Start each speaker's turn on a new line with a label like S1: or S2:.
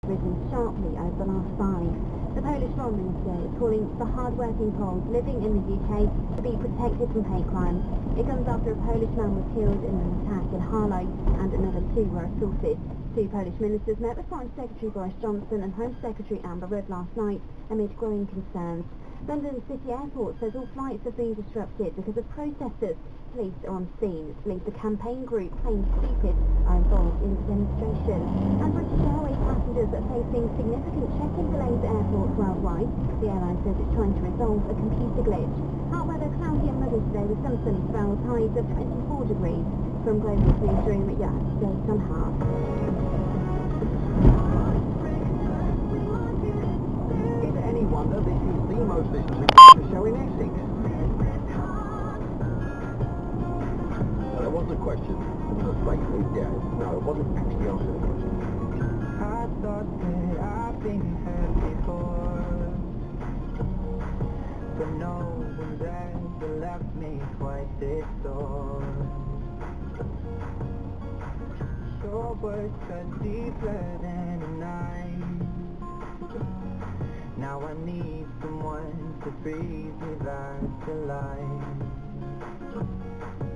S1: risen sharply over the last 5. The Polish Foreign Minister is calling for hard-working Poles living in the UK to be protected from hate crimes. It comes after a Polish man was killed in an attack in Harlow and another 2 were assaulted. 2 Polish ministers met with Foreign Secretary Boris Johnson and Home Secretary Amber Rudd last night amid growing concerns. London City Airport says all flights have been disrupted because of protesters. Police are on scene. It's believed the campaign group Plain Stupid are involved in the demonstration. And British Airways passengers are facing significant check-in delays at airports worldwide. The airline says it's trying to resolve a computer glitch. Hot weather, cloudy and muddy today with some sunny spells, highs of 24 degrees. From Global Newsroom, yeah, today some half.
S2: Is it any wonder this is the most listened to show in Essex? No, it wasn't a question. It was a blatantly dead. No, it wasn't actually answering the question.
S3: I thought that I've been hurt before, but no one's ever left me quite this sore. Your words cut deeper than a knife. Now I need someone to breathe me back to life.